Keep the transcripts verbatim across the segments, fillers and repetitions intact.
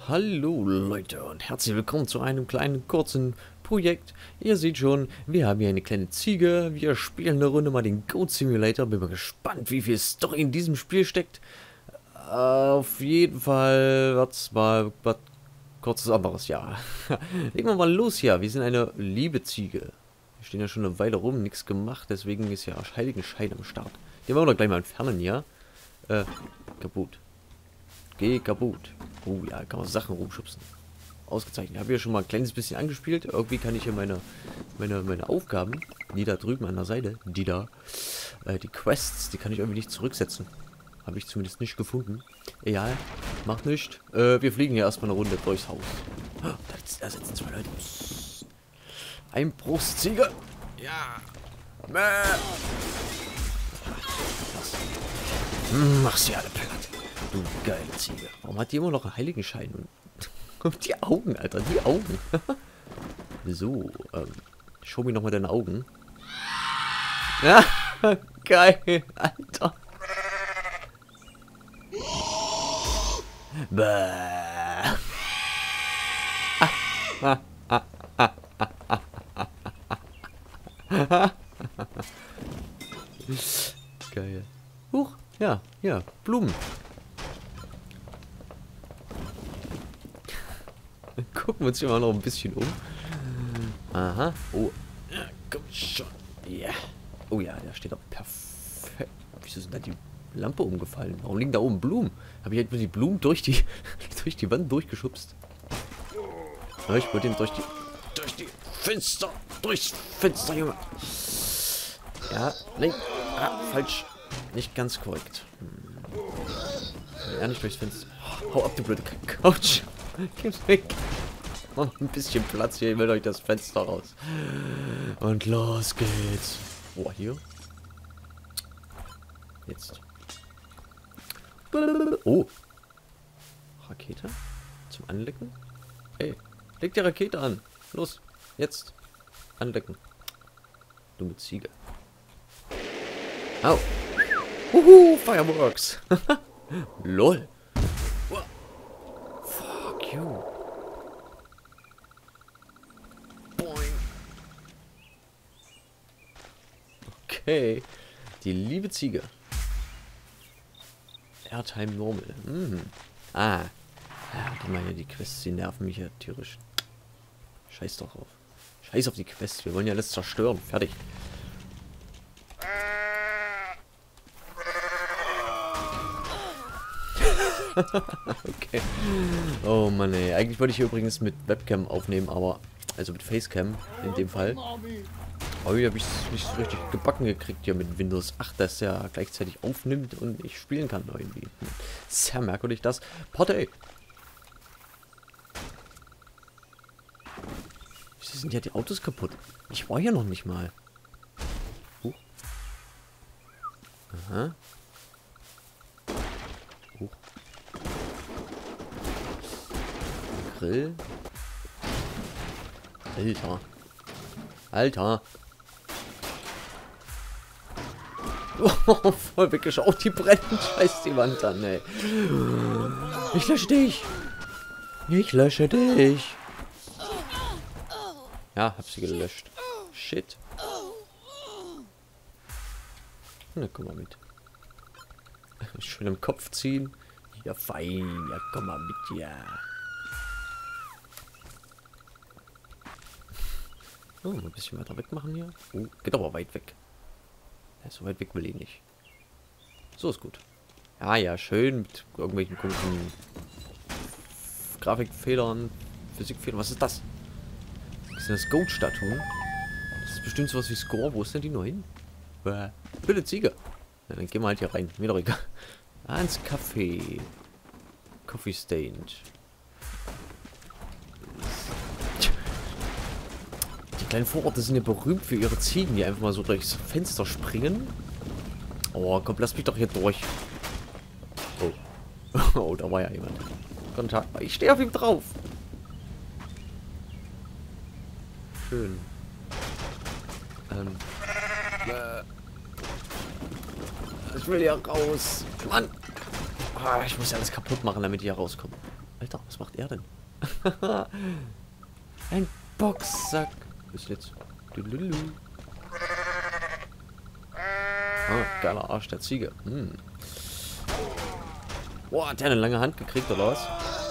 Hallo Leute und herzlich willkommen zu einem kleinen kurzen Projekt. Ihr seht schon, wir haben hier eine kleine Ziege. Wir spielen eine Runde mal den Goat Simulator. Bin mal gespannt, wie viel Story in diesem Spiel steckt. Äh, auf jeden Fall wird's mal was kurzes anderes, ja. Legen wir mal los hier. Wir sind eine liebe Ziege. Wir stehen ja schon eine Weile rum, nichts gemacht. Deswegen ist ja Heiligenschein am Start. Den wollen wir doch gleich mal entfernen, ja. Äh, kaputt. Geh kaputt. Oh ja, kann man Sachen rumschubsen. Ausgezeichnet. Ich habe hier schon mal ein kleines bisschen angespielt. Irgendwie kann ich hier meine, meine, meine Aufgaben, die da drüben an der Seite, die da, äh, die Quests, die kann ich irgendwie nicht zurücksetzen. Habe ich zumindest nicht gefunden. Egal, macht nichts. Äh, wir fliegen hier erstmal eine Runde durchs Haus. Oh, da, da sitzen zwei Leute. Psst. Einbruchsziege. Ja. Mäh. Hm, mach sie alle platt. Du geile Ziege. Warum hat die immer noch einen Heiligenschein? Und die Augen, Alter, die Augen. So, ähm, schau mir nochmal deine Augen. Ja, geil, Alter. Bäh. Ah, ah, ah, ah, ah, ah, ah. Geil. Huch, ja, ja, Blumen. Gucken wir uns hier mal noch ein bisschen um. Aha. Oh. Ja, komm schon. Ja. Yeah. Oh ja, der steht doch perfekt. Wieso sind da die Lampe umgefallen? Warum liegen da oben Blumen? Habe ich halt die Blumen durch die durch die Wand durchgeschubst? Ja, ich wollte ihn durch die durch die Fenster durchs Fenster, Junge. Ja, nein. Ah, falsch. Nicht ganz korrekt. Hm. Ja, nicht durchs Fenster. Hau ab, du blöde Couch. Geh weg. Noch ein bisschen Platz hier. Ich will euch das Fenster raus. Und los geht's. Oh, hier. Jetzt. Oh. Rakete? Zum Anlecken? Hey, leg die Rakete an. Los. Jetzt. Anlecken. Dumme Ziege. Au. Uhu, Fireworks. Lol. Fuck you. Boing. Okay. Die liebe Ziege. Airtime Normal. Mhm. Ah. Ja, die meine die Quests, die nerven mich ja tierisch. Scheiß doch auf. Scheiß auf die Quests. Wir wollen ja alles zerstören. Fertig. Okay. Oh Mann, ey. Eigentlich wollte ich hier übrigens mit Webcam aufnehmen, aber... Also mit Facecam in dem Fall. Aber hier habe ich es nicht so richtig gebacken gekriegt hier mit Windows acht, dass er gleichzeitig aufnimmt und ich spielen kann irgendwie. Sehr merkwürdig das. Party! Wieso sind ja die Autos kaputt? Ich war hier noch nicht mal. Huch. Aha. Huch. Grill. Alter. Alter. Oh, voll weggeschaut. Die brennt. Scheiß die Wand an, ey. Ich lösche dich. Ich lösche dich. Ja, hab sie gelöscht. Shit. Na, komm mal mit. Schön im Kopf ziehen. Ja, fein. Ja, komm mal mit, ja. Oh, ein bisschen weiter weg machen hier. Oh, geht aber weit weg. Ja, so weit weg will ich nicht. So ist gut. Ja, ja, schön mit irgendwelchen komischen Grafikfehlern, Physikfehlern. Was ist das? Das sind das Goat-Statuen. Das ist bestimmt sowas wie Score. Wo ist denn die noch hin? Bäh. Bitte Ziege. Ja, dann gehen wir halt hier rein. Mir doch egal. Ah, ins Café. Coffee Stained. Die kleinen Vororte sind ja berühmt für ihre Ziegen, die einfach mal so durchs Fenster springen. Oh, komm, lass mich doch hier durch. Oh. Oh, da war ja jemand. Kontakt. Ich stehe auf ihm drauf. Schön. Ähm. Äh. Ich will hier raus. Mann. Ah, ich muss ja alles kaputt machen, damit ich hier rauskomme. Alter, was macht er denn? Ein Boxsack. Bis jetzt. Ah, geiler Arsch der Ziege. Hm. Boah, hat der eine lange Hand gekriegt, oder was?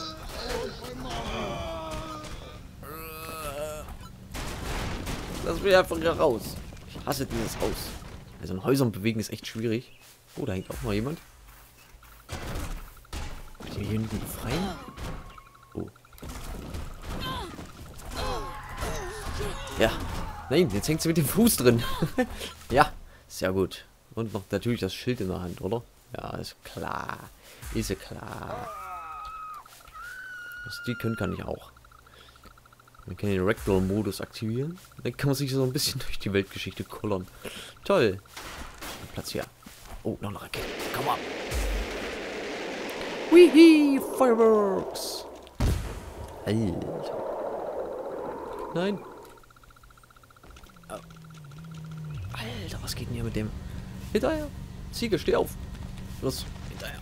Lass mich einfach hier raus. Ich hasse dieses Haus. Also in Häusern bewegen ist echt schwierig. Oh, da hängt auch mal jemand. Kann ich hier hinten befreien? Oh. Ja. Nein, jetzt hängt sie mit dem Fuß drin. Ja, sehr gut. Und noch natürlich das Schild in der Hand, oder? Ja, ist klar. Ist ja klar. Was die können, kann ich auch. Man kann den Ragdoll-Modus aktivieren. Dann kann man sich so ein bisschen durch die Weltgeschichte kullern. Toll. Platz hier. Oh, noch eine Rakete. Komm mal. Wihi, Fireworks. Alter. Nein. Oh. Alter, was geht denn hier mit dem? Hinterher. Ziege, steh auf. Los, hinterher.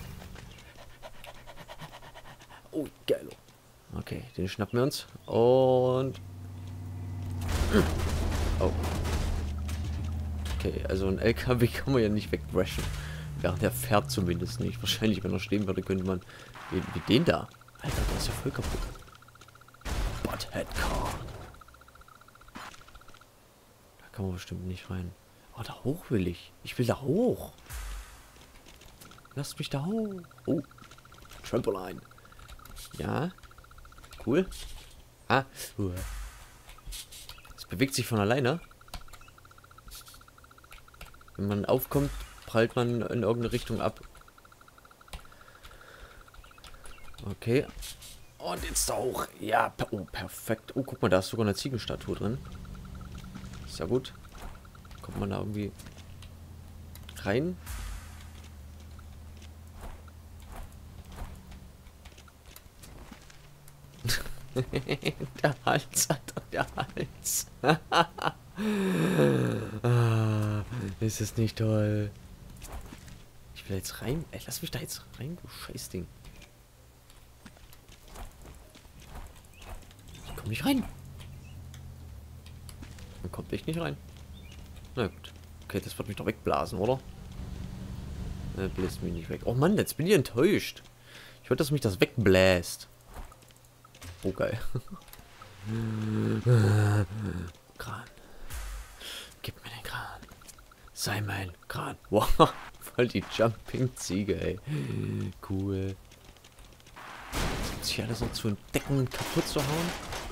Oh, geil. Okay, den schnappen wir uns. Und... Oh. Okay, also ein L K W kann man ja nicht wegrashen. Während der fährt zumindest nicht. Wahrscheinlich, wenn er stehen würde, könnte man... Wie, wie den da? Alter, der ist ja voll kaputt. Butthead Car. Da kann man bestimmt nicht rein. Oh, da hoch will ich. Ich will da hoch. Lasst mich da hoch. Oh. Trampoline. Ja. Cool. Ah. Es bewegt sich von alleine. Wenn man aufkommt, prallt man in irgendeine Richtung ab. Okay. Und jetzt da hoch. Ja, oh, perfekt. Oh, guck mal, da ist sogar eine Ziegenstatue drin. Ist ja gut. Kommt man da irgendwie rein? Der Hals, Alter, der Hals. Ah, ist es nicht toll. Ich will jetzt rein. Ey, lass mich da jetzt rein, du Scheißding. Ich komm nicht rein. Dann kommt ich nicht rein. Na gut. Okay, das wird mich doch wegblasen, oder? Ne, bläst mich nicht weg. Oh Mann, jetzt bin ich enttäuscht. Ich wollte, dass mich das wegbläst. Oh, geil. Kran. Gib mir den Kran. Sei mein Kran. Wow, voll die Jumping-Ziege, ey. Cool. Jetzt gibt sich alles noch zu entdecken und kaputt zu hauen.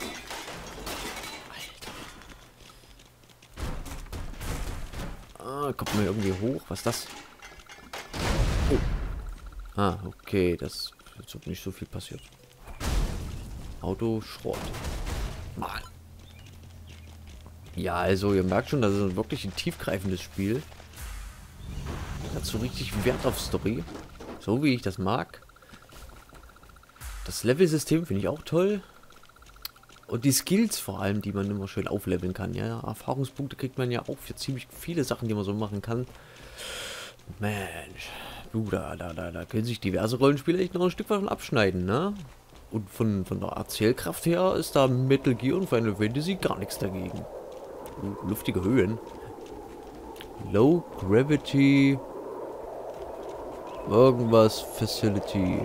Alter. Ah, kommt mir irgendwie hoch. Was ist das? Oh. Ah, okay. Das ist nicht so viel passiert. Auto Schrott. Mann. Ja, also ihr merkt schon, das ist wirklich ein tiefgreifendes Spiel. Hat so richtig Wert auf Story. So wie ich das mag. Das Level-System finde ich auch toll. Und die Skills vor allem, die man immer schön aufleveln kann. Ja, Erfahrungspunkte kriegt man ja auch für ziemlich viele Sachen, die man so machen kann. Mensch. Du, da, da, da, da können sich diverse Rollenspiele echt noch ein Stück weit von abschneiden, ne? Und von, von der Erzählkraft her ist da Metal Gear und Final Fantasy gar nichts dagegen. Uh, luftige Höhen. Low Gravity. Irgendwas Facility.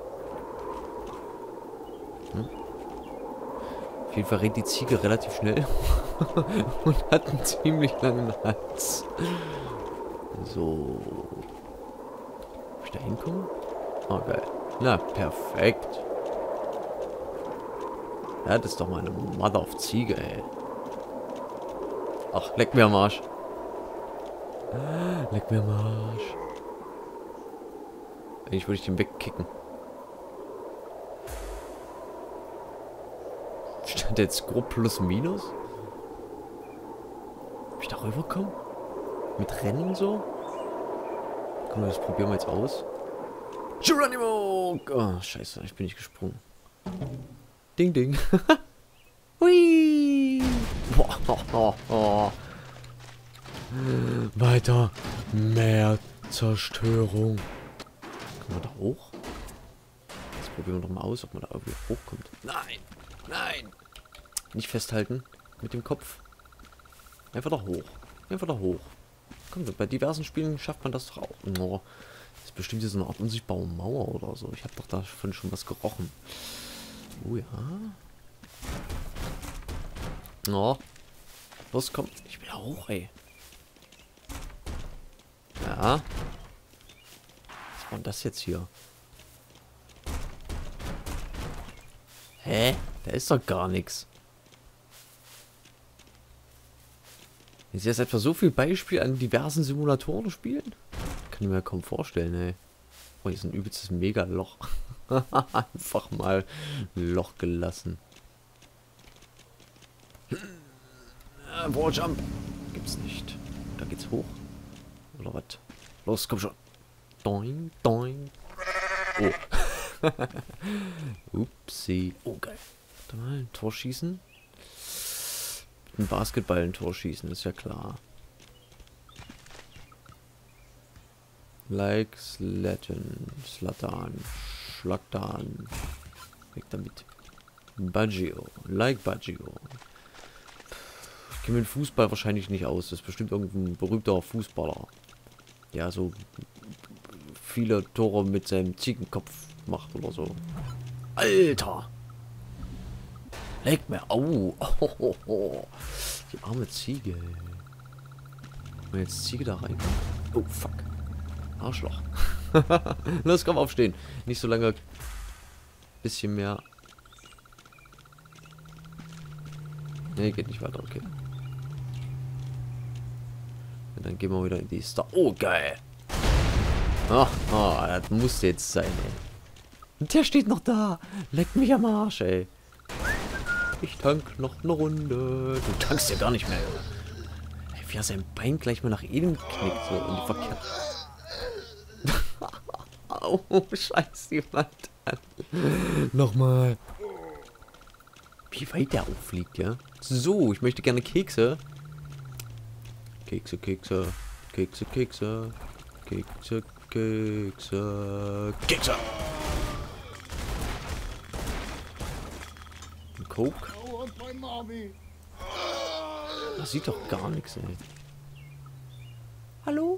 Hm? Auf jeden Fall rennt die Ziege relativ schnell. Und hat einen ziemlich langen Hals. So. Ob ich da hinkomme? Oh, geil. Na, perfekt. Ja, das ist doch mal eine Mother of Ziege, ey. Ach, leck mir am Arsch. Leck mir am Arsch. Eigentlich würde ich den wegkicken. Stand jetzt grob plus minus? Ob ich da rüberkomme? Mit Rennen so? Komm, das probieren wir jetzt aus. Geronimo! Oh, scheiße, ich bin nicht gesprungen. Ding, ding. Hui! Boah, oh, oh, oh. Weiter. Mehr Zerstörung. Kommen wir da hoch? Das Probieren wir doch mal aus, ob man da irgendwie hochkommt. Nein! Nein! Nicht festhalten. Mit dem Kopf. Einfach da hoch. Einfach da hoch. Komm, bei diversen Spielen schafft man das doch auch. Oh, das ist bestimmt so eine Art unsichtbare Mauer oder so. Ich habe doch davon schon was gerochen. Oh ja. Oh. Los, komm. Ich will da hoch, ey. Ja. Was war denn das jetzt hier? Hä? Da ist doch gar nichts. Ist jetzt etwa so viel Beispiel an diversen Simulatoren spielen? Kann ich mir kaum vorstellen, ey. Oh, hier ist ein übelstes Mega-Loch. Einfach mal ein Loch gelassen. Äh, Walljump. Gibt's nicht. Da geht's hoch. Oder was? Los, komm schon. Doing, doing. Oh. Upsi. Oh, geil. Warte mal, ein Tor schießen. Ein Basketball ein Tor schießen, ist ja klar. Like, Slatten, Slatan, Schlagdan. Weg damit. Baggio. Like Baggio. Ich kenne mit Fußball wahrscheinlich nicht aus. Das ist bestimmt irgendein berühmter Fußballer. Ja, so viele Tore mit seinem Ziegenkopf macht oder so. Alter! Leg mir. Au! Oh, oh, oh. Die arme Ziege. Und jetzt Ziege da rein. Oh, fuck. Arschloch. Los, komm, aufstehen. Nicht so lange. Bisschen mehr. Nee, geht nicht weiter, okay. Und dann gehen wir wieder in die Star. Oh, geil. Ach, oh, das muss jetzt sein, ey. Und der steht noch da. Leck mich am Arsch, ey. Ich tank noch eine Runde. Du tankst ja gar nicht mehr, Junge. Ey, wie er sein Bein gleich mal nach innen knickt, so in die Verkehr. Oh, scheiß jemand an. Nochmal. Wie weit der auffliegt, ja? So, ich möchte gerne Kekse. Kekse, Kekse. Kekse, Kekse. Kekse, Kekse. Kekse. Ein Coke. Das sieht doch gar nichts, ey. Hallo?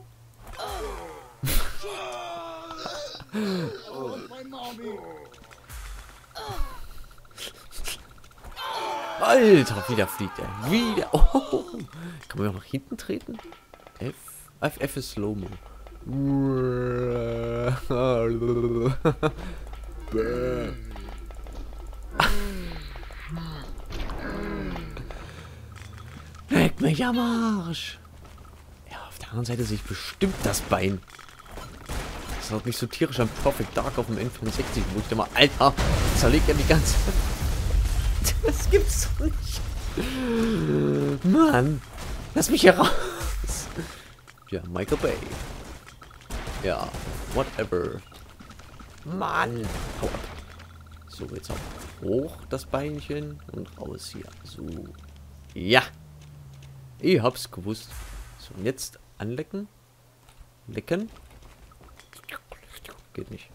Alter, wie der fliegt er. Wieder. Oh. Kann man auch nach hinten treten? F. F, F ist Slow-Mo. Leck mich am Arsch. Ja, auf der anderen Seite sehe ich bestimmt das Bein. Das hat mich so tierisch an Perfect Dark auf dem N fünfundsechzig, wo ich da mal, Alter, zerlegt ja die ganze... Das gibt's doch nicht. Mann, lass mich hier raus. Ja, Michael Bay. Ja, whatever. Mann, hau ab. So, jetzt auch hoch das Beinchen und raus hier. So. Ja. Ich hab's gewusst. So, und jetzt anlecken. Lecken. Geht nicht.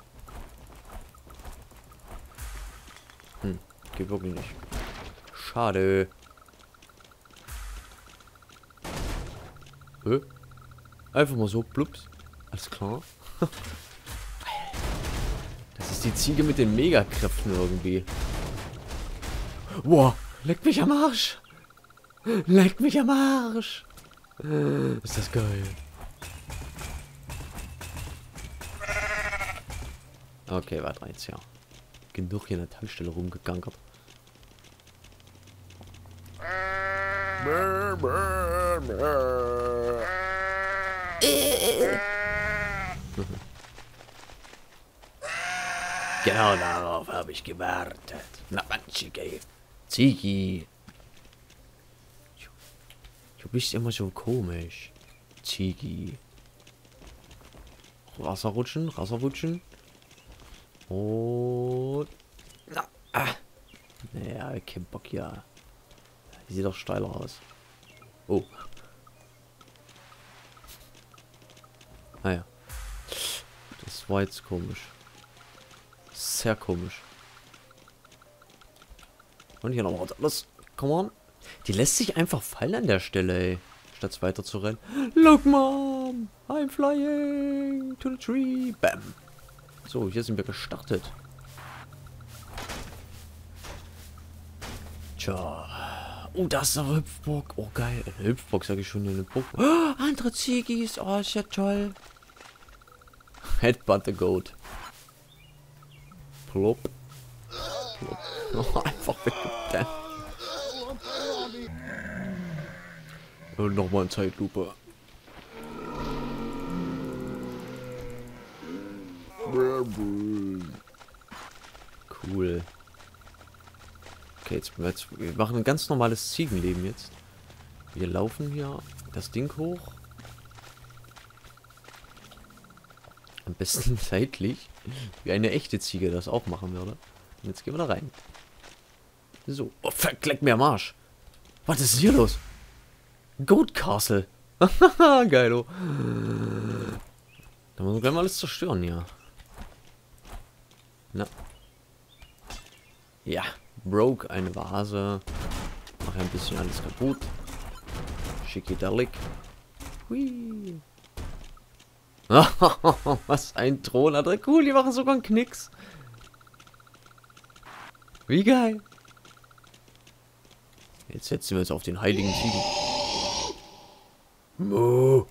Hm, geht wirklich nicht. Schade. Hä? Einfach mal so, plups. Alles klar. Das ist die Ziege mit den Megakräften irgendwie. Boah, leck mich am Arsch. Leck mich am Arsch. Ist das geil. Okay, warte jetzt, ja. Genug hier in der Tankstelle rumgegankert. Genau darauf habe ich gewartet. Na, Manchige. Ziggy. Du bist immer so komisch. Ziggy. Wasserrutschen, Wasserrutschen. Und... Na, ah. Naja, kein Bock hier. Sieht doch steiler aus. Oh. Naja. Das war jetzt komisch. Sehr komisch. Und hier noch was anderes. Come on. Die lässt sich einfach fallen an der Stelle, ey. Statt weiter zu rennen. Look, Mom! I'm flying to the tree. Bam. So, hier sind wir gestartet. Tja. Oh, das ist eine Hüpfburg. Oh, geil. Eine Hüpfburg, sage ich schon. Eine Burg. Oh, andere Ziegis. Oh, ist ja toll. Headbutt the Goat. Plop. Plop. Oh, einfach weggeplant. Und nochmal in Zeitlupe. Cool. Okay, jetzt, jetzt wir machen ein ganz normales Ziegenleben jetzt. Wir laufen hier das Ding hoch. Am besten seitlich. Wie eine echte Ziege das auch machen würde. Und jetzt gehen wir da rein. So. Oh, verkleck mir am Arsch. Was ist hier los? Goat Castle. Geilo. Da muss man gleich mal alles zerstören, ja. Na. Ja. Broke eine Vase. Mach ein bisschen alles kaputt. Schickidelic. Hui. Was ein Thron hat er. Cool, die machen sogar einen Knicks. Wie geil. Jetzt setzen wir uns auf den heiligen Ziegen. Mo.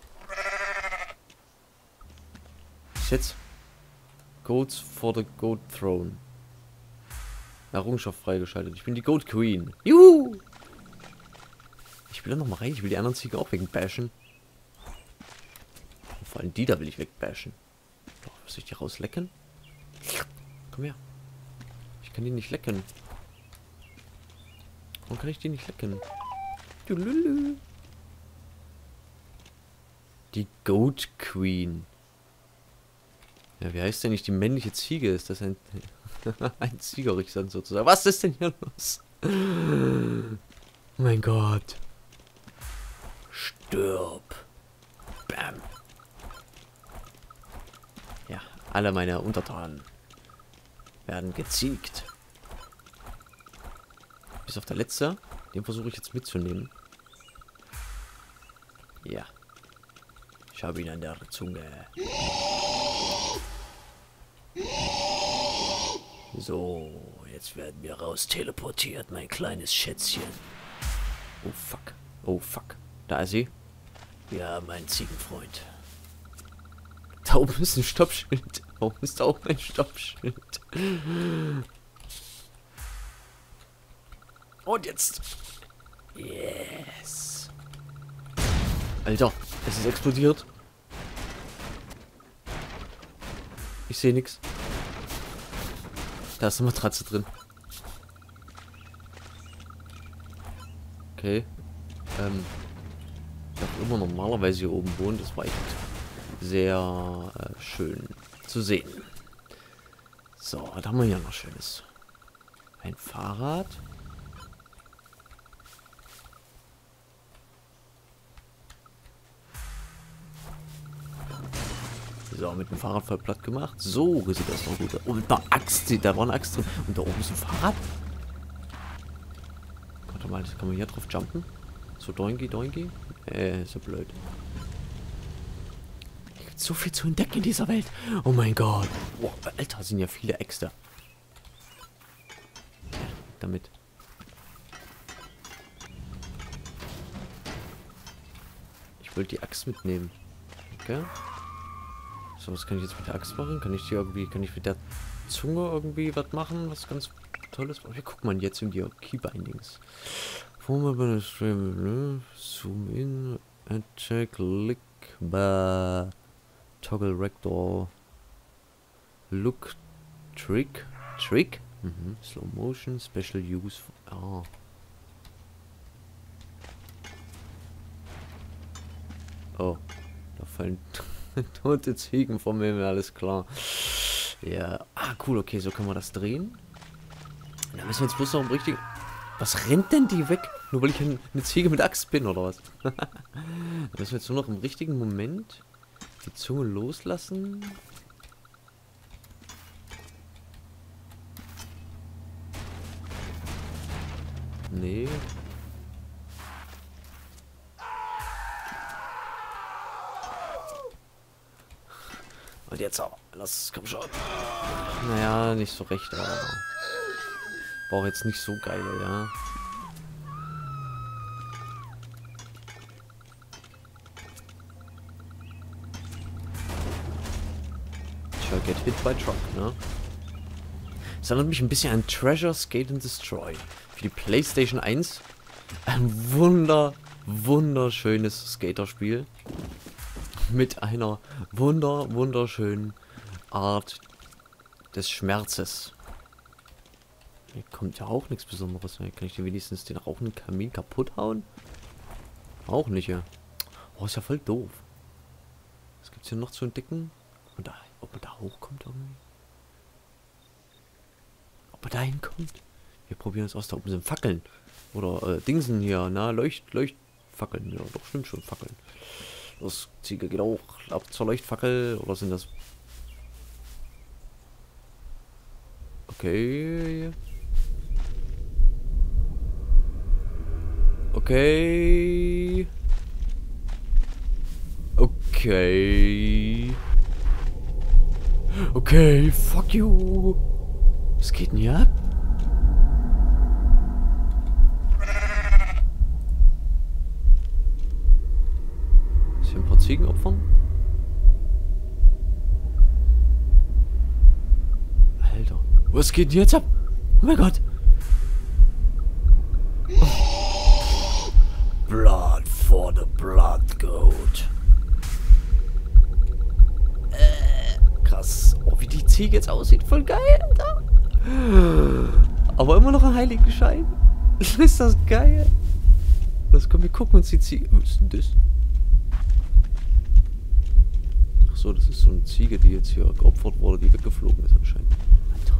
Jetzt. Goats for the Goat Throne. Errungenschaft freigeschaltet. Ich bin die Goat Queen. Juhu! Ich will da nochmal rein. Ich will die anderen Ziegen auch wegbashen. Und vor allem die da will ich wegbashen. Oh, soll ich die rauslecken? Komm her. Ich kann die nicht lecken. Warum kann ich die nicht lecken? Die Goat Queen. Ja, wie heißt denn nicht die männliche Ziege? Ist das ein, ein Ziegerich dann sozusagen? Was ist denn hier los? Oh mein Gott. Stirb. Bam. Ja, alle meine Untertanen werden geziegt. Bis auf der letzte. Den versuche ich jetzt mitzunehmen. Ja. Ich habe ihn an der Zunge. So, jetzt werden wir raus teleportiert, mein kleines Schätzchen. Oh fuck. Oh fuck. Da ist sie. Wir haben einen Ziegenfreund. Da oben ist ein Stoppschild. Warum ist da oben ein Stoppschild? Und jetzt. Yes. Alter, es ist explodiert. Ich sehe nichts. Da ist eine Matratze drin. Okay. Ähm. Ich habe immer normalerweise hier oben wohnen. Das war echt sehr äh, schön zu sehen. So, was haben wir hier noch Schönes? Ein Fahrrad. So, mit dem Fahrrad voll platt gemacht. So sieht das noch gut aus. Und da Axt, da war eine Axt drin. Und da oben ist ein Fahrrad. Warte mal, kann man hier drauf jumpen? So doingi, doingi. Äh, so blöd. Es gibt so viel zu entdecken in dieser Welt. Oh mein Gott. Boah, Alter, sind ja viele Äxte. Ja, damit. Ich wollte die Axt mitnehmen. Okay. So, was kann ich jetzt mit der Axt machen? Kann ich die irgendwie, kann ich mit der Zunge irgendwie was machen? Was ganz Tolles? Wie guckt man jetzt in die Keybindings? Zoom in, attack, lick, ba, toggle rector, look, trick, trick, mhm. Slow motion, special use, ah. Oh, da fallen tote Ziegen vom Himmel, alles klar. Ja, ah, cool, okay, so können wir das drehen. Da müssen wir jetzt bloß noch im richtigen... Was rennt denn die weg? Nur weil ich eine Ziege mit Axt bin, oder was? Da müssen wir jetzt nur noch im richtigen Moment die Zunge loslassen. Nee. Und jetzt auch. Lass, komm schon. Naja, nicht so recht, aber war auch jetzt nicht so geil, ja. Tja, get hit by truck, ne? Das erinnert mich ein bisschen an Treasure, Skate and Destroy. Für die PlayStation eins. Ein wunder, wunderschönes Skaterspiel. Mit einer wunder, wunderschönen Art des Schmerzes. Hier kommt ja auch nichts Besonderes. Kann ich dir wenigstens den rauchenden Kamin kaputt hauen? Auch nicht, ja. Oh, ist ja voll doof. Was gibt's hier noch zu entdecken? Und da, ob man da hochkommt irgendwie? Ob man da hinkommt? Wir probieren es aus. Da oben sind Fackeln. Oder äh, Dingsen hier, na, Leucht, Leuchtfackeln. Ja, doch, stimmt schon, Fackeln. Das Ziege geht auch ab zur Leuchtfackel. Oder sind das... Okay. Okay. Okay. Okay, fuck you. Was geht denn hier ab? Ist hier ein paar Ziegen opfern? Alter. Was geht denn jetzt ab? Oh mein Gott. Oh. Blood for the blood goat. Äh, krass. Oh, wie die Ziege jetzt aussieht. Voll geil, Alter. Aber immer noch ein Heiligenschein. Ist das geil? Das können wir gucken uns die Ziege. Was ist denn das? Achso, das ist so eine Ziege, die jetzt hier geopfert wurde, die weggeflogen ist anscheinend. Alter.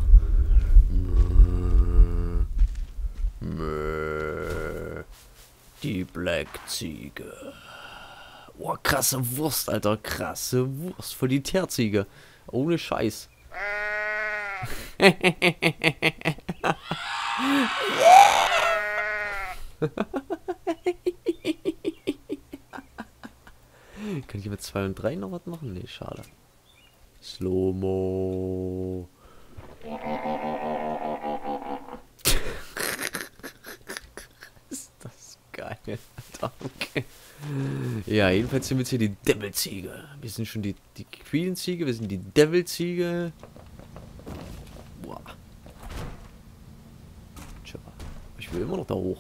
Die Black Ziege. Oh, krasse Wurst, Alter. Krasse Wurst. Voll die Teerziege. Ohne Scheiß. Kann ich mit zwei und drei noch was machen? Nee, schade. Slow-Mo. Ist das geil, Alter. Okay. Ja, jedenfalls sind wir jetzt hier die Devil-Ziege. Wir sind schon die, die Queen-Ziege, wir sind die Devil-Ziege. Boah. Tja, ich will immer noch da hoch.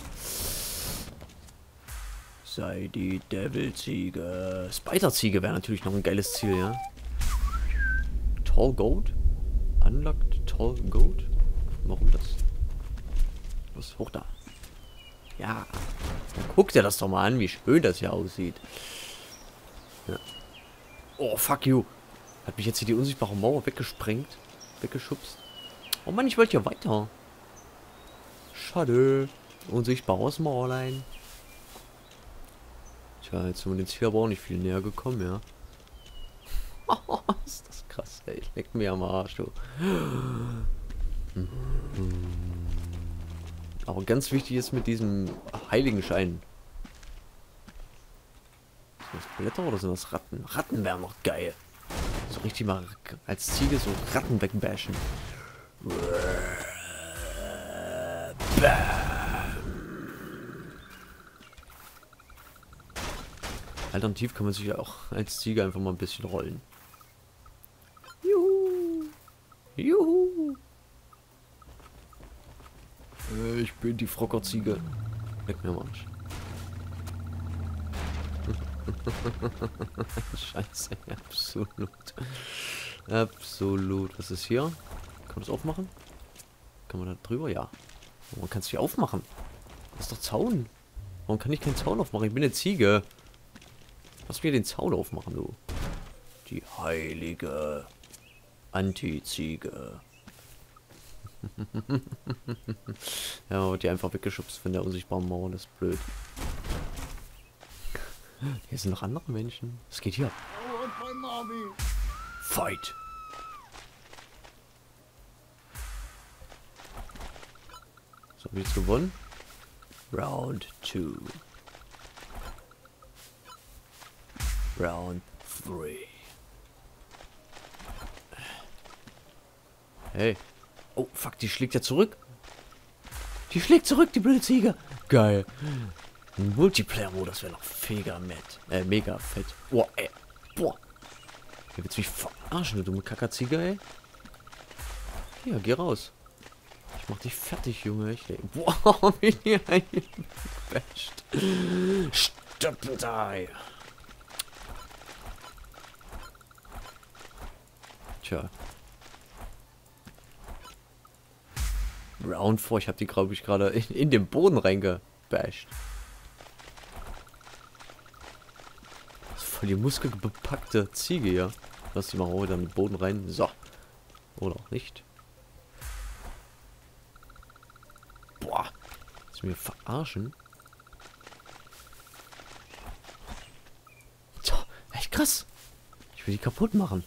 Sei die Devil-Ziege. Spider-Ziege wäre natürlich noch ein geiles Ziel, ja. Tall Goat? Unlocked Tall Goat? Warum das? Was? Hoch da. Ja. Dann guck dir das doch mal an, wie schön das hier aussieht. Ja. Oh, fuck you. Hat mich jetzt hier die unsichtbare Mauer weggesprengt. Weggeschubst. Oh Mann, ich wollte ja weiter. Schade. Unsichtbares Mauerlein. Tja, jetzt sind wir jetzt hier aber auch nicht viel näher gekommen, ja. Oh, ist das krass, ey. Leck mir am Arsch, du. Aber ganz wichtig ist mit diesem Heiligenschein. Sind das Blätter oder sind das Ratten? Ratten wären noch geil. So richtig mal als Ziege so Ratten wegbashen. Alternativ kann man sich ja auch als Ziege einfach mal ein bisschen rollen. Juhu! Juhu! Äh, ich bin die Frockerziege. Leck mir am Arsch. Scheiße, absolut. Absolut. Was ist hier? Kann man das aufmachen? Kann man da drüber? Ja. Man kann es hier aufmachen. Das ist doch Zaun. Warum kann ich keinen Zaun aufmachen? Ich bin eine Ziege. Lass mir den Zaun aufmachen, du. Die heilige Anti-Ziege. Ja, wird die einfach weggeschubst von der unsichtbaren Mauer. Das ist blöd. Hier sind noch andere Menschen. Was geht hier? Fight! So, hab ich jetzt gewonnen? Round two. Round three. Hey. Oh, fuck, die schlägt ja zurück. Die schlägt zurück, die blöde Ziege. Geil. Ein Multiplayer-Modus wäre noch mega fett. Äh, mega fett. Boah, ey. Boah. Hier willst du mich verarschen, du dumme Kackerziege, ey. Ja, geh raus. Ich mach dich fertig, Junge. Ich, ey. Boah, wie die eingebasht. Stoppentei. Tja. Round vier, ich hab die, glaube ich, gerade in, in den Boden reingebasht. Das ist voll die muskelbepackte Ziege hier. Lass die mal heute in den Boden rein. So. Oder auch nicht. Boah. Willst du mir verarschen? So, echt krass. Ich will die kaputt machen.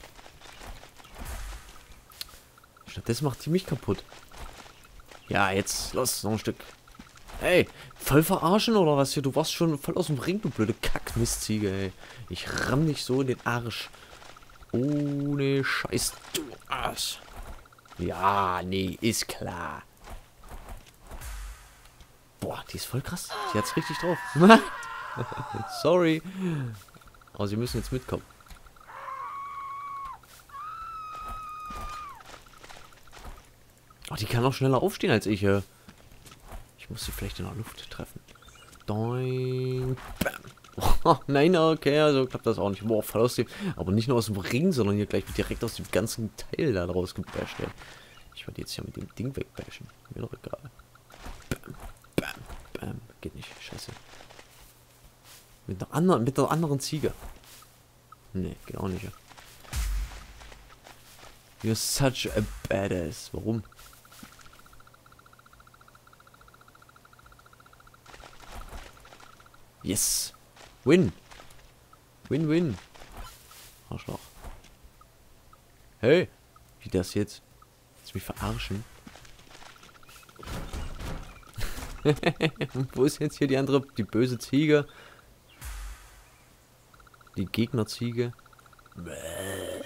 Stattdessen macht die mich kaputt. Ja, jetzt los, noch ein Stück. Hey, voll verarschen oder was hier? Du warst schon voll aus dem Ring, du blöde Kackmistziege, ey. Ich ramm dich so in den Arsch. Ohne Scheiß, du Arsch. Ja, nee, ist klar. Boah, die ist voll krass. Die hat's richtig drauf. Sorry. Aber sie müssen jetzt mitkommen. Oh, die kann auch schneller aufstehen als ich. Äh. Ich muss sie vielleicht in der Luft treffen. Doing. Bam. Oh, nein, okay, also klappt das auch nicht. Boah, voll aus dem. Aber nicht nur aus dem Ring, sondern hier gleich direkt aus dem ganzen Teil da draus gebasht. Ey. Ich werde jetzt hier mit dem Ding wegbashen. Mir doch egal. Bam, bam, bam. Geht nicht. Scheiße. Mit einer anderen, mit einer anderen Ziege. Nee, geht auch nicht. You're such a badass. Warum? Yes. Win. Win, win. Arschloch. Hey. Wie das jetzt? Willst du mich verarschen? Wo ist jetzt hier die andere, die böse Ziege? Die Gegnerziege? Bäh.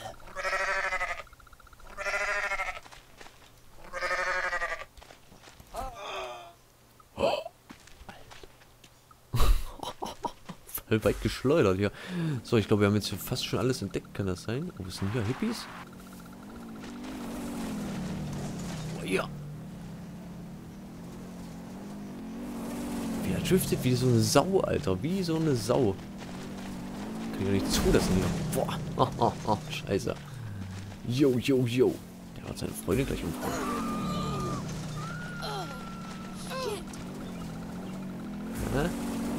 Voll weit geschleudert hier. So, ich glaube, wir haben jetzt hier fast schon alles entdeckt. Kann das sein? Oh, was sind hier Hippies? Oh, ja. Wie er driftet wie so eine Sau, Alter. Wie so eine Sau. Kann ich doch nicht zulassen hier. Boah. Oh, oh, oh, scheiße. Yo, yo, yo. Der hat seine Freundin gleich umgebracht. Ja.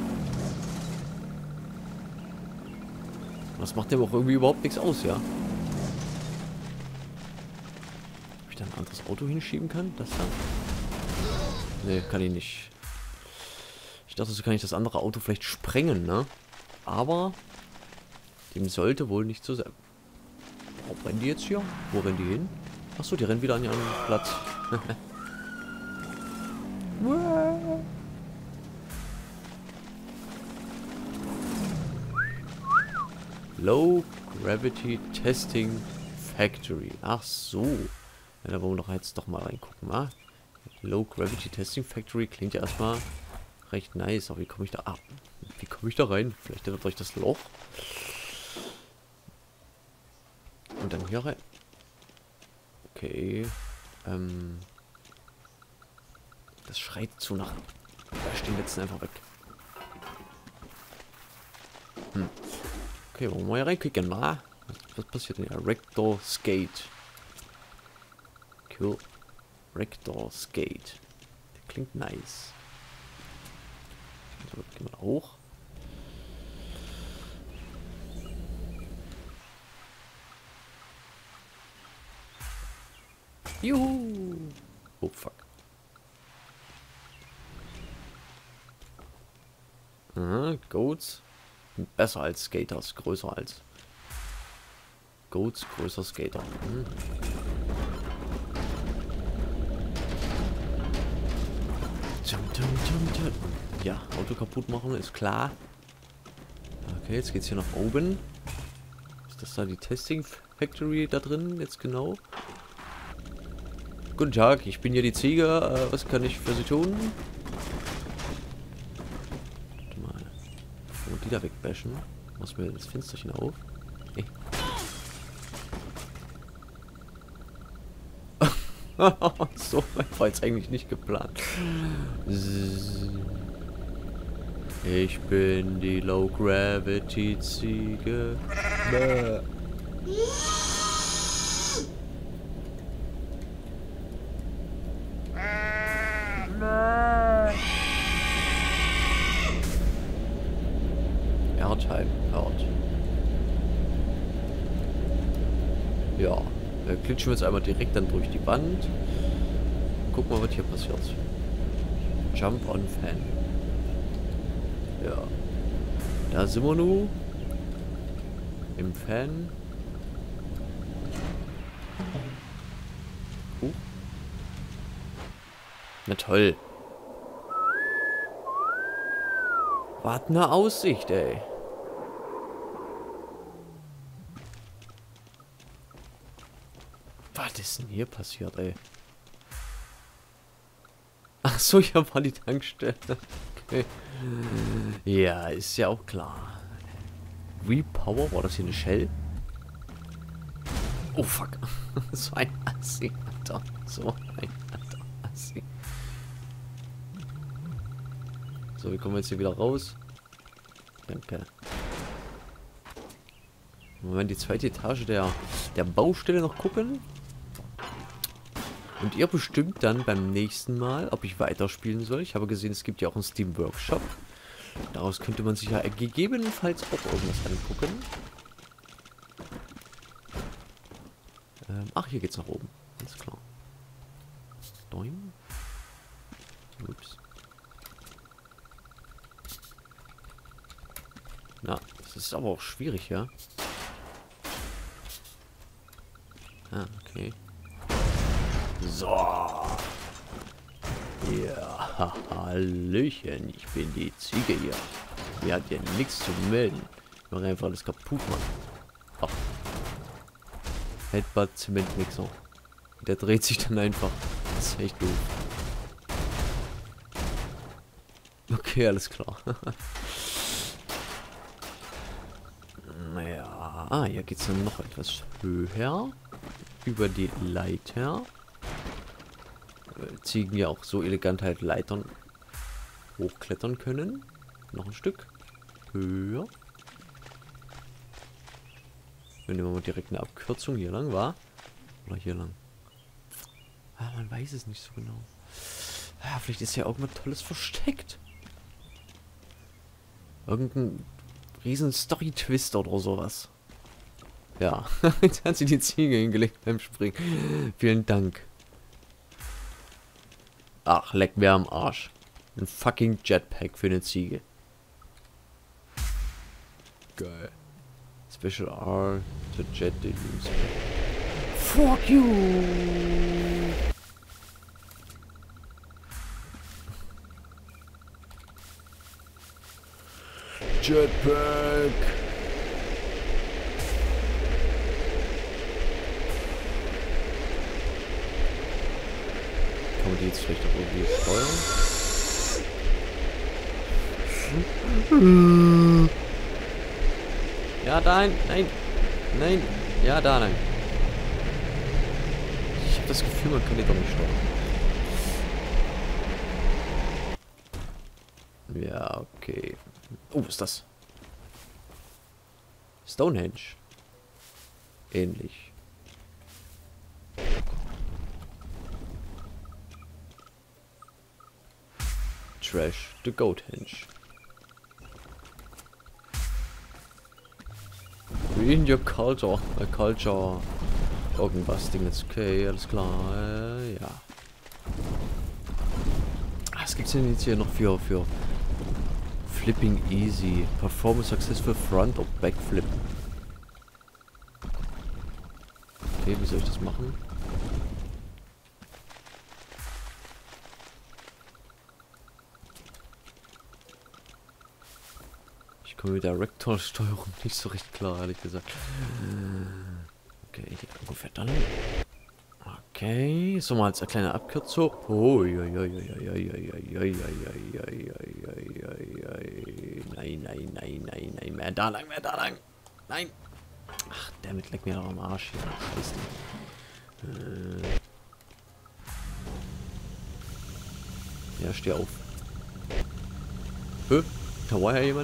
Das macht dem auch irgendwie überhaupt nichts aus, ja? Ob ich da ein anderes Auto hinschieben kann? Das da? Ne, kann ich nicht. Ich dachte, so kann ich das andere Auto vielleicht sprengen, ne? Aber dem sollte wohl nicht so sein. Wo rennen die jetzt hier? Wo rennen die hin? Achso, die rennen wieder an ihren Platz. Low Gravity Testing Factory. Ach so. Ja, da wollen wir doch jetzt doch mal reingucken, wa? Low Gravity Testing Factory klingt ja erstmal recht nice. Aber wie komme ich da ab? Wie komme ich da rein? Vielleicht erinnert euch das Loch. Und dann hier rein. Okay. Ähm. Das schreit zu nach. Da stehen wir jetzt einfach weg. Hm. Okay, wollen wir mal reinkicken, na? Was, was passiert denn hier? Rector Skate. Cool. Rector Skate. Der klingt nice. So, gehen wir da hoch. Juhu! Oh, fuck. Aha, Goats. Besser als Skaters, größer als Goats, größer Skater. Hm. Ja, Auto kaputt machen, ist klar. Okay, jetzt geht's hier nach oben. Ist das da die Testing Factory da drin jetzt genau? Guten Tag, ich bin hier die Ziege. Äh, was kann ich für Sie tun? Warte mal. Oh, die da wegbashen. Machst mir das Fensterchen auf? Ey. So, war jetzt eigentlich nicht geplant. Ich bin die Low Gravity Ziege. Bäh. Erdheim, Erd. Ja. Da klitschen wir jetzt einmal direkt dann durch die Wand. Gucken mal, was hier passiert. Jump on Fan. Ja. Da sind wir nun. Im Fan. Uh. Na toll. Was eine Aussicht, ey. Was ist denn hier passiert, ey? Ach so, hier war die Tankstelle. Okay. Ja, ist ja auch klar. Repower, war das hier eine Shell? Oh, fuck. So ein Assi, Alter. So ein Alter Assi. So, wie kommen wir jetzt hier wieder raus? Danke. Moment, die zweite Etage der, der Baustelle noch gucken. Und ihr bestimmt dann beim nächsten Mal, ob ich weiterspielen soll. Ich habe gesehen, es gibt ja auch einen Steam Workshop. Daraus könnte man sich ja gegebenenfalls auch irgendwas angucken. Ähm, ach, hier geht's nach oben. Ganz klar. Doing. Ups. Na, das ist aber auch schwierig, ja? Ah, okay. So. Ja, hallöchen. Ich bin die Ziege hier. Mir hat ja nichts zu melden. Ich mache einfach alles kaputt, Mann. Ach. Headbutt Zementmixer. Der dreht sich dann einfach. Das ist echt doof. Okay, alles klar. Naja. Ah, hier geht es dann noch etwas höher. Über die Leiter. Ziegen ja auch so elegant halt Leitern hochklettern können. Noch ein Stück höher. Dann nehmen wir mal direkt eine Abkürzung hier lang, war? Oder hier lang? Ah, man weiß es nicht so genau. Ah, vielleicht ist ja irgendwas Tolles versteckt. Irgendein riesen Story-Twist oder sowas. Ja, jetzt hat sie die Ziege hingelegt beim Springen. Vielen Dank. Ach, leck mir am Arsch. Ein fucking Jetpack für eine Ziege. Geil. Special R to Jet Deluxe. Fuck you! Jetpack! Kann man die jetzt vielleicht auch irgendwie steuern? Ja, da, nein, nein, ja, da, nein. Ich habe das Gefühl, man kann die doch nicht steuern. Ja, okay. Oh, was ist das? Stonehenge. Ähnlich. Trash the Goathenge. In your culture. A culture. Irgendwas Ding ist okay, alles klar. Äh, ja. Was gibt's denn jetzt hier noch für, für Flipping Easy? Perform a successful Front or Backflip. Okay, wie soll ich das machen? komme mit der Rectal-Steuerung nicht so recht klar, ehrlich gesagt. Okay, hier ungefähr da lang. Okay, so mal als eine kleine Abkürzung. Oh, ja, ja, ja, ja, ja, ja, ja, ja, ja, ja, ja, nein, nein, nein, nein, nein, mehr da lang, mehr da lang. Nein. Ach, damit leckt mir doch am Arsch hier. Scheiße. Äh. Ja, steh auf. Hä? Da war ja jemand.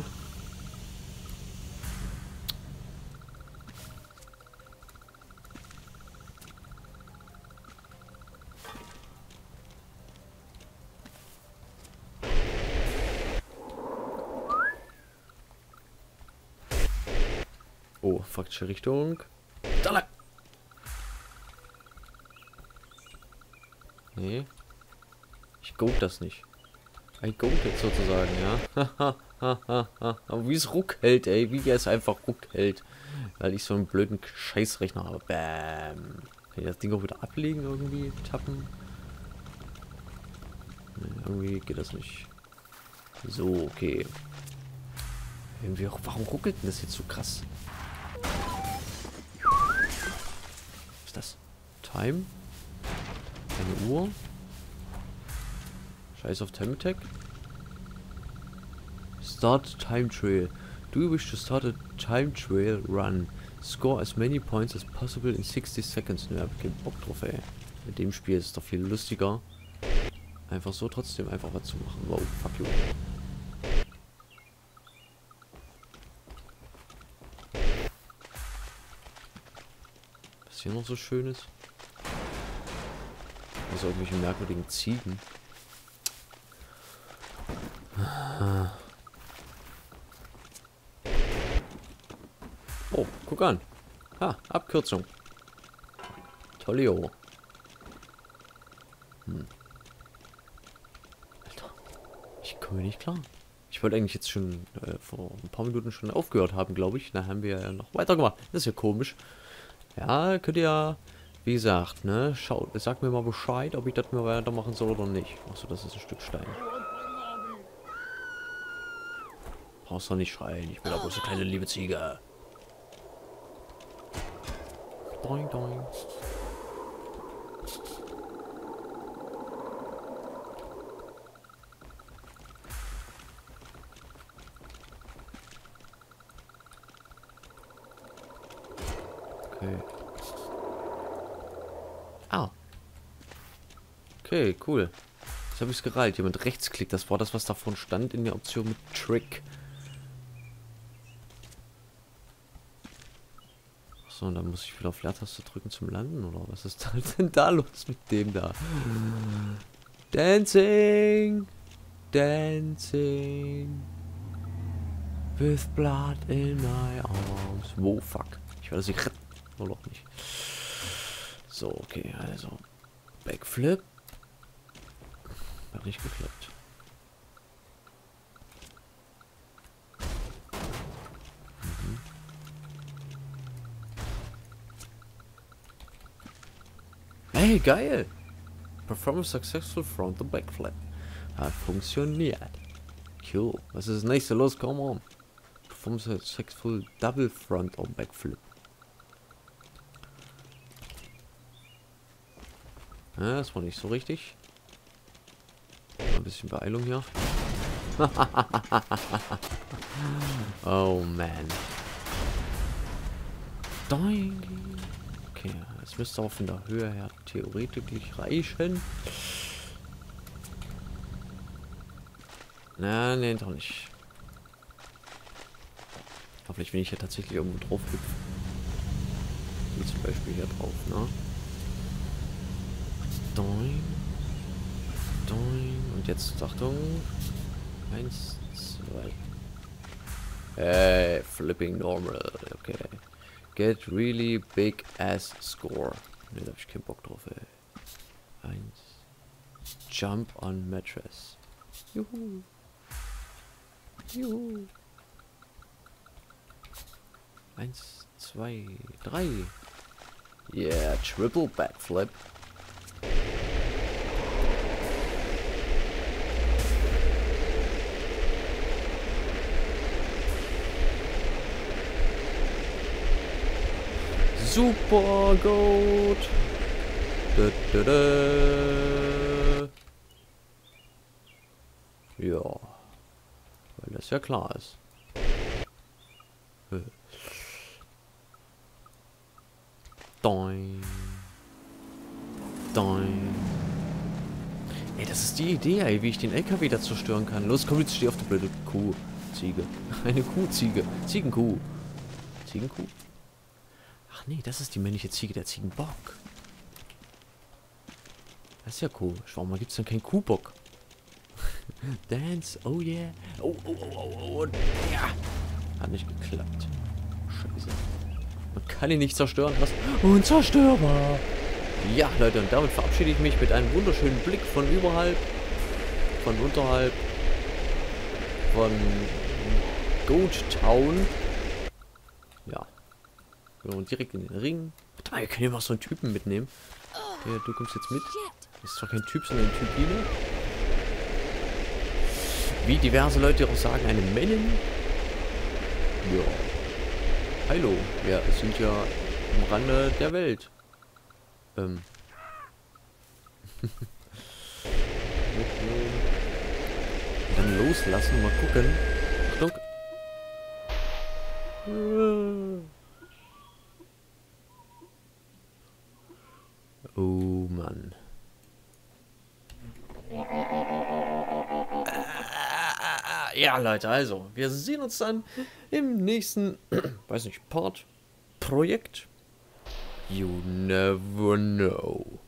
Oh, faktische Richtung. Da lang. Nee. Ich goat das nicht. Ich goat jetzt sozusagen, ja. Aber wie es Ruck hält, ey. Wie er es einfach Ruck hält. Weil ich so einen blöden Scheißrechner habe. Bäm. Kann ich das Ding auch wieder ablegen irgendwie? Tappen? Nee, irgendwie geht das nicht. So, okay. Irgendwie auch, warum ruckelt denn das jetzt so krass? Was ist das? Time? Eine Uhr? Scheiß auf Time Attack? Start Time Trail. Do you wish to start a time trail run? Score as many points as possible in sixty seconds. Ne, hab ich keinen Bock drauf, ey. Mit dem Spiel ist es doch viel lustiger. Einfach so trotzdem einfach was zu machen. Wow, fuck you. Was hier noch so schön ist? Also irgendwelche merkwürdigen Ziegen. Oh, guck an. Ha, Abkürzung. Tollio. Hm. Alter. Ich komme nicht klar. Ich wollte eigentlich jetzt schon äh, vor ein paar Minuten schon aufgehört haben, glaube ich. Da haben wir ja noch weitergemacht. Das ist ja komisch. Ja, könnt ihr ja, wie gesagt, ne, schaut, sagt mir mal Bescheid, ob ich das mal weitermachen soll oder nicht. Achso, das ist ein Stück Stein. Brauchst doch nicht schreien, ich bin aber so eine kleine liebe Ziege. Doing, doing. Okay. Ah. Okay, cool. Jetzt habe ich es gereilt. Jemand rechtsklickt. Das war das, was davon stand in der Option mit Trick. So, und dann muss ich wieder auf Leertaste drücken zum Landen, oder was ist denn da los mit dem da? Dancing! Dancing! With blood in my arms. Wow, fuck. Ich werde sie retten. Oder doch nicht. So, okay, also. Backflip. Hat nicht geklappt. Mhm. Hey, geil! Perform a successful front und Backflip. Hat funktioniert. Cool. Was ist das nächste? Los, come on. Perform a successful Double Front und Backflip. Ja, das war nicht so richtig. Ein bisschen Beeilung hier. Oh man. Okay, es müsste auch von der Höhe her theoretisch reichen. Na, nee, doch nicht. Aber vielleicht, wenn ich hier tatsächlich irgendwo drauf hüpfe. Wie zum Beispiel hier drauf, ne? Doing. Doing. Und jetzt, Achtung. Eins, zwei. Hey, flipping normal. Okay. Get really big ass score. Ne, da hab ich keinen Bock drauf, ey. Eins. Jump on mattress. Juhu. Juhu. Eins, zwei, drei. Yeah, triple backflip. Super Goat. Da, da, da. Ja. Weil das ja klar ist. Äh. Doing. Doing. Ey, das ist die Idee, ey, wie ich den L K W da zerstören kann. Los, komm, jetzt steh auf die blöde Kuh. Ziege. Eine Kuhziege. Ziegenkuh. Ziegenkuh? Ach nee, das ist die männliche Ziege, der Ziegenbock. Das ist ja cool. Warum gibt es denn keinen Kuhbock? Dance, oh yeah. Oh, oh, oh, oh, oh. Ja. Hat nicht geklappt. Scheiße. Man kann ihn nicht zerstören lassen. Unzerstörbar. Ja, Leute, und damit verabschiede ich mich mit einem wunderschönen Blick von überhalb, von unterhalb, von Goat Town. Ja. Und direkt in den Ring. Warte mal, wir können ja mal so einen Typen mitnehmen. Ja, du kommst jetzt mit. Ist zwar kein Typ, sondern ein Typine. Wie diverse Leute auch sagen, eine Männin. Ja. Hallo, wir sind ja am Rande der Welt. Ähm. Dann loslassen, mal gucken. Achtung. Oh Mann. Ja, Leute, also, wir sehen uns dann im nächsten, weiß nicht, Part, Projekt. You never know.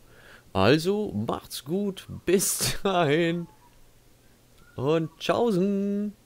Also, macht's gut, bis dahin und tschaußen.